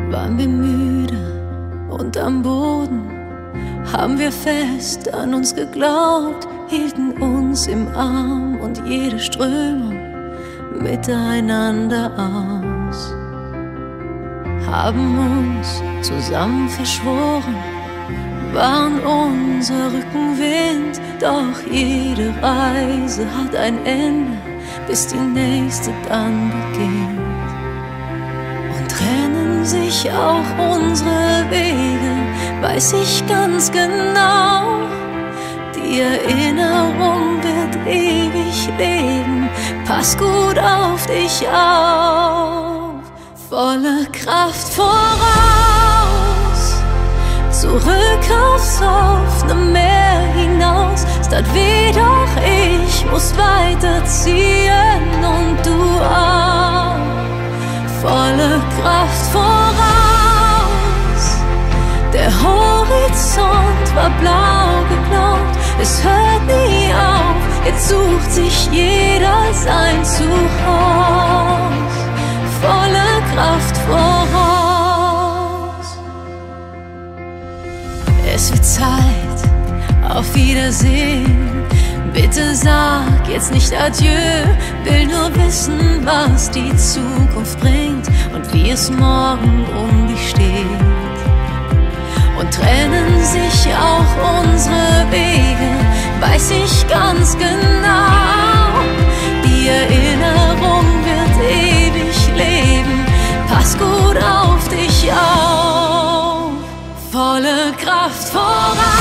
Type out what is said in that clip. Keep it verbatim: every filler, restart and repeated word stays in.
waren wir müde und am Boden, haben wir fest an uns geglaubt, hielten uns im Arm und jede Strömung miteinander aus, haben uns zusammen verschworen, waren unser Rückenwind, doch jede Reise hat ein Ende, bis die nächste dann beginnt. Und trennen sich auch unsere Wege, weiß ich ganz genau, die Erinnerung wird ewig leben, pass gut auf dich auf, volle Kraft voraus, zurück aufs offene Meer hinaus, statt wie doch ich muss weiterziehen und du auch, volle Kraft voraus, der Horizont war blau geglaubt, es hört nie auf, jetzt sucht sich jeder sein Zuhause, volle Kraft voraus. Es wird Zeit, auf Wiedersehen, bitte sag jetzt nicht Adieu, will nur wissen, was die Zukunft bringt und wie es morgen um dich steht. Und trennen sich auch unsere Wege, weiß ich ganz genau, die Erinnerung wird ewig leben, pass gut auf dich auf, volle Kraft voraus,